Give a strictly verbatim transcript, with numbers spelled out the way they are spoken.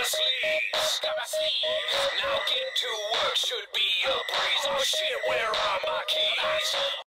sleeves. Got my sleeves. Now get to work, should be a breeze. Oh shit, where are my keys?